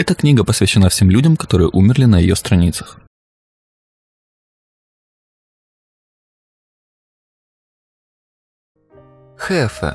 Эта книга посвящена всем людям, которые умерли на ее страницах. Хефе.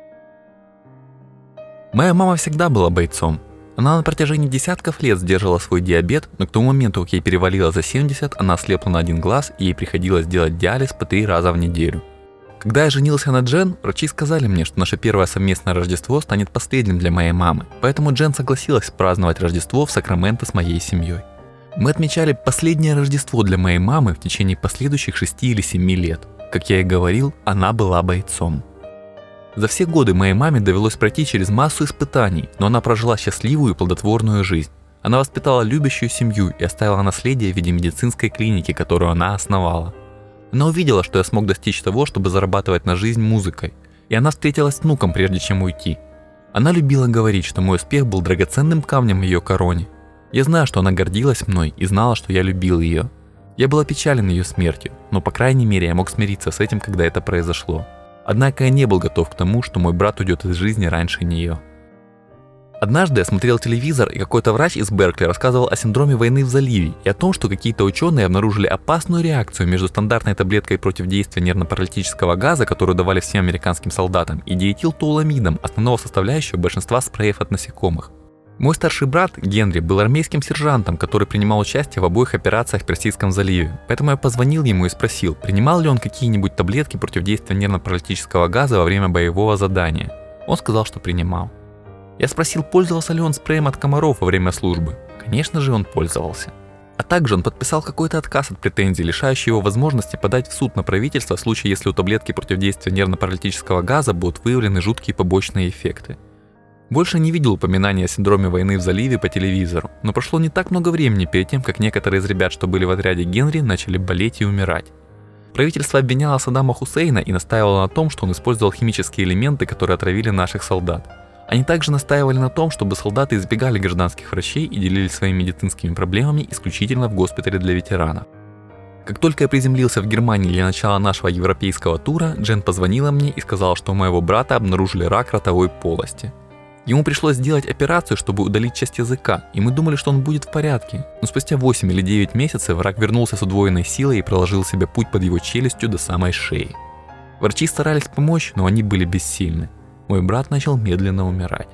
Моя мама всегда была бойцом. Она на протяжении десятков лет сдерживала свой диабет, но к тому моменту, как ей перевалило за 70, она ослепла на один глаз и ей приходилось делать диализ по 3 раза в неделю. Когда я женился на Джен, врачи сказали мне, что наше первое совместное Рождество станет последним для моей мамы, поэтому Джен согласилась праздновать Рождество в Сакраменто с моей семьей. Мы отмечали последнее Рождество для моей мамы в течение последующих 6 или 7 лет. Как я и говорил, она была бойцом. За все годы моей маме довелось пройти через массу испытаний, но она прожила счастливую и плодотворную жизнь. Она воспитала любящую семью и оставила наследие в виде медицинской клиники, которую она основала. Она увидела, что я смог достичь того, чтобы зарабатывать на жизнь музыкой, и она встретилась с внуком, прежде чем уйти. Она любила говорить, что мой успех был драгоценным камнем в ее короне. Я знаю, что она гордилась мной и знала, что я любил ее. Я был опечален ее смертью, но по крайней мере я мог смириться с этим, когда это произошло. Однако я не был готов к тому, что мой брат уйдет из жизни раньше нее. Однажды я смотрел телевизор, и какой-то врач из Беркли рассказывал о синдроме войны в заливе и о том, что какие-то ученые обнаружили опасную реакцию между стандартной таблеткой против действия нервно-паралитического газа, которую давали всем американским солдатам, и диэтилтоуламидом, основного составляющего большинства спреев от насекомых. Мой старший брат, Генри, был армейским сержантом, который принимал участие в обоих операциях в Персидском заливе, поэтому я позвонил ему и спросил, принимал ли он какие-нибудь таблетки против действия нервно-паралитического газа во время боевого задания. Он сказал, что принимал. Я спросил, пользовался ли он спреем от комаров во время службы. Конечно же, он пользовался. А также он подписал какой-то отказ от претензий, лишающий его возможности подать в суд на правительство в случае, если у таблетки против действия нервно-паралитического газа будут выявлены жуткие побочные эффекты. Больше не видел упоминания о синдроме войны в заливе по телевизору, но прошло не так много времени перед тем, как некоторые из ребят, что были в отряде Генри, начали болеть и умирать. Правительство обвиняло Саддама Хусейна и настаивало на том, что он использовал химические элементы, которые отравили наших солдат. Они также настаивали на том, чтобы солдаты избегали гражданских врачей и делились своими медицинскими проблемами исключительно в госпитале для ветеранов. Как только я приземлился в Германии для начала нашего европейского тура, Джен позвонила мне и сказала, что у моего брата обнаружили рак ротовой полости. Ему пришлось сделать операцию, чтобы удалить часть языка, и мы думали, что он будет в порядке. Но спустя 8 или 9 месяцев рак вернулся с удвоенной силой и проложил себе путь под его челюстью до самой шеи. Врачи старались помочь, но они были бессильны. Мой брат начал медленно умирать.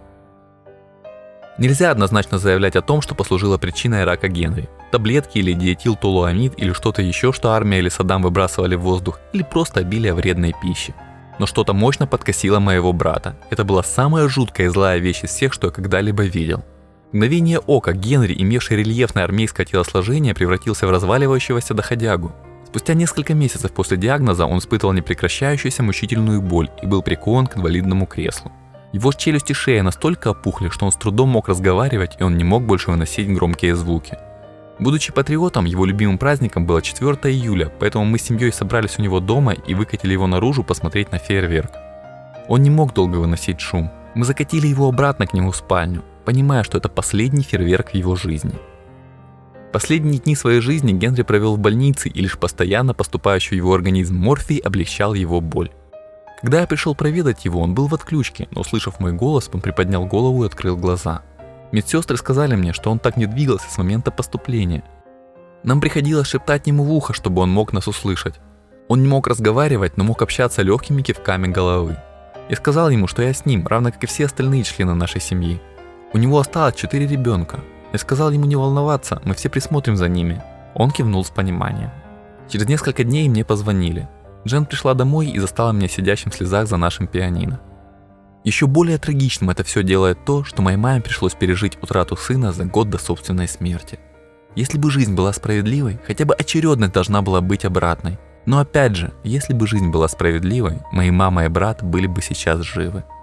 Нельзя однозначно заявлять о том, что послужило причиной рака Генри. Таблетки или диэтилтолуамид или что-то еще, что армия или Саддам выбрасывали в воздух, или просто обилие вредной пищи. Но что-то мощно подкосило моего брата. Это была самая жуткая и злая вещь из всех, что я когда-либо видел. В мгновение ока Генри, имевший рельефное армейское телосложение, превратился в разваливающегося доходягу. Спустя несколько месяцев после диагноза он испытывал непрекращающуюся мучительную боль и был прикован к инвалидному креслу. Его челюсть и шея настолько опухли, что он с трудом мог разговаривать, и он не мог больше выносить громкие звуки. Будучи патриотом, его любимым праздником было 4 июля, поэтому мы с семьей собрались у него дома и выкатили его наружу посмотреть на фейерверк. Он не мог долго выносить шум. Мы закатили его обратно к нему в спальню, понимая, что это последний фейерверк в его жизни. Последние дни своей жизни Генри провел в больнице, и лишь постоянно поступающий в его организм морфий облегчал его боль. Когда я пришел проведать его, он был в отключке, но услышав мой голос, он приподнял голову и открыл глаза. Медсестры сказали мне, что он так не двигался с момента поступления. Нам приходилось шептать ему в ухо, чтобы он мог нас услышать. Он не мог разговаривать, но мог общаться легкими кивками головы. Я сказал ему, что я с ним, равно как и все остальные члены нашей семьи. У него осталось 4 ребенка. Я сказал ему не волноваться, мы все присмотрим за ними. Он кивнул с пониманием. Через несколько дней мне позвонили. Джен пришла домой и застала меня сидящим в слезах за нашим пианино. Еще более трагичным это все делает то, что моей маме пришлось пережить утрату сына за год до собственной смерти. Если бы жизнь была справедливой, хотя бы очередность должна была быть обратной. Но опять же, если бы жизнь была справедливой, мои мама и брат были бы сейчас живы.